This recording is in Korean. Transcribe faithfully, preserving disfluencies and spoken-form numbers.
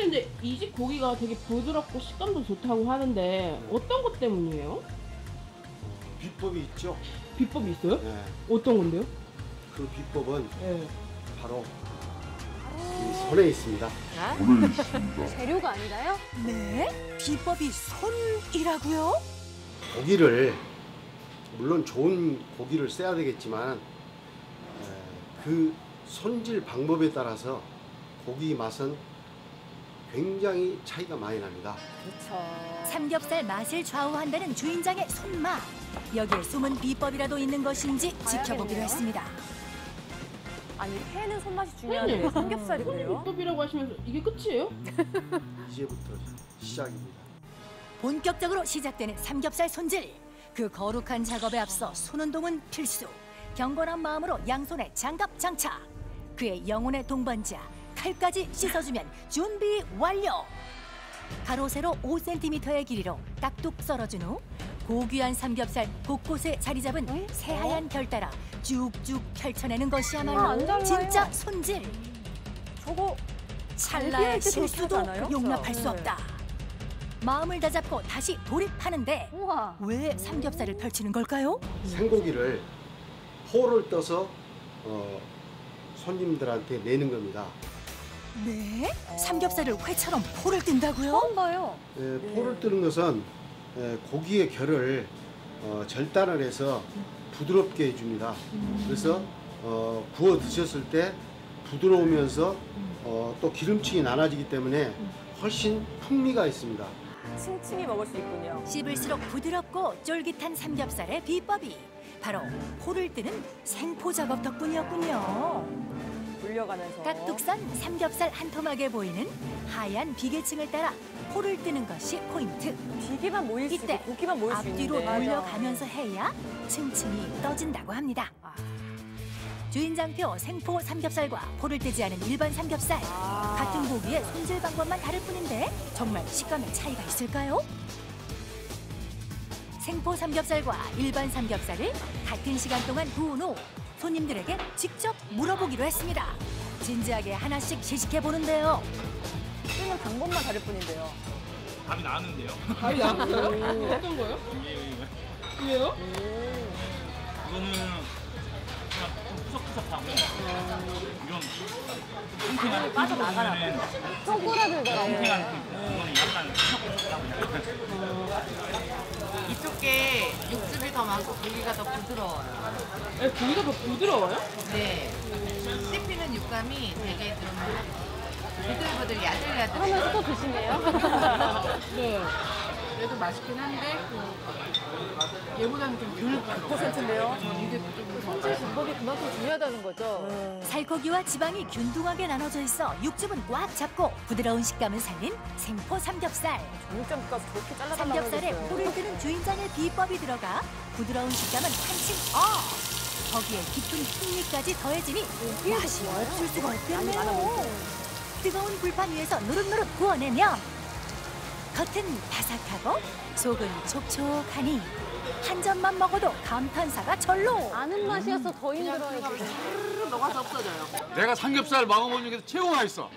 근데 이 집 고기가 되게 부드럽고 식감도 좋다고 하는데 어떤 것 때문이에요? 비법이 있죠. 비법이 있어요? 네. 어떤 건데요? 그 비법은 네. 바로 이 손에 있습니다. 재료가 아니라요? 네? 비법이 손이라고요? 고기를 물론 좋은 고기를 써야 되겠지만 에, 그 손질 방법에 따라서 고기 맛은 굉장히 차이가 많이 납니다. 그렇죠. 삼겹살 맛을 좌우한다는 주인장의 손맛. 여기에 숨은 비법이라도 있는 것인지 지켜보기로 봐야겠네요. 했습니다. 아니 회는 손맛이 중요한데 왜 삼겹살이 손님 그래요? 비법이라고 하시면서 이게 끝이에요? 이제부터 시작입니다. 본격적으로 시작되는 삼겹살 손질. 그 거룩한 작업에 앞서 손운동은 필수. 경건한 마음으로 양손에 장갑 장착. 그의 영혼의 동반자 칼까지 씻어주면 준비 완료. 가로 세로 오 센티미터의 길이로 딱둑 썰어준 후 고귀한 삼겹살 곳곳에 자리 잡은 응? 새하얀 결 따라 쭉쭉 펼쳐내는 것이야말로 아, 안 달라요. 진짜 손질. 저거 찰나의 갈비할 때도 실수도 그렇게 하잖아요? 용납할 그렇죠. 수 없다. 마음을 다잡고 다시 돌입하는데 우와. 왜 삼겹살을 펼치는 걸까요? 생고기를 포를 떠서 어, 손님들한테 내는 겁니다. 네? 삼겹살을 회처럼 포를 뜬다고요? 처음 봐요. 에, 포를 뜨는 것은 에, 고기의 결을 어, 절단을 해서 부드럽게 해줍니다. 그래서 어, 구워 드셨을 때 부드러우면서 어, 또 기름층이 나눠지기 때문에 훨씬 풍미가 있습니다. 층층이 먹을 수 있군요. 씹을수록 부드럽고 쫄깃한 삼겹살의 비법이 바로 포를 뜨는 생포 작업 덕분이었군요. 돌려가면서. 깍둑선 삼겹살 한 토막에 보이는 하얀 비계층을 따라 포를 뜨는 것이 포인트. 비계만 모일 수 이때 있고 고기만 모일 수 있는데. 앞뒤로 돌려가면서 해야 층층이 떠진다고 합니다. 아. 주인장표 생포 삼겹살과 포를 뜨지 않은 일반 삼겹살. 아. 같은 고기의 손질 방법만 다를 뿐인데 정말 식감의 차이가 있을까요? 생포 삼겹살과 일반 삼겹살을 같은 시간 동안 구운 후 손님들에게 직접 물어보기로 했습니다. 진지하게 하나씩 시식해 보는데요. 쓰는 방법만 다를 뿐인데요. 답이 나왔는데요. 밥이 나왔어요? 어떤 거요? 이게 이거 왜요? 이거는 그냥 좀 푸석푸석하고 이런 탱탱한 빠져나가나 는 쪼그라들더라고요. 탱탱한 이거는 약간 푸석푸석하고 이쪽 게 육즙이 더 많고 고기가 더 부드러워요. 네, 고기가 더 부드러워요? 네. 씹히는 육감이 되게 좀 부들부들 야들야들. 그러면서 또 드시네요. 네. 그래도 맛있긴 한데 그 얘보다는 좀덜 백 퍼센트인데요. 이게 좀 손질 방법이 그만큼 중요하다는 거죠. 살코기와 지방이 균등하게 나눠져 있어 육즙은 꽉 잡고 부드러운 식감을 살린 생포 삼겹살. 정육점까지 저렇게 잘라달라고 삼겹살에 해줬어요. 포를 뜨는 주인장의 비법이 들어가 부드러운 식감은 한층 업! 거기에 깊은 풍미까지 더해지니 맛이 없을 수가 많이 많아 없겠네요. 보이죠. 뜨거운 불판 위에서 노릇노릇 구워내면 겉은 바삭하고 속은 촉촉하니 한 점만 먹어도 감탄사가 절로. 아는 맛이어서 더 힘들어요. 지금. 스르르 녹아서 없어져요. 내가 삼겹살 먹어본 중에서 최고 맛있어.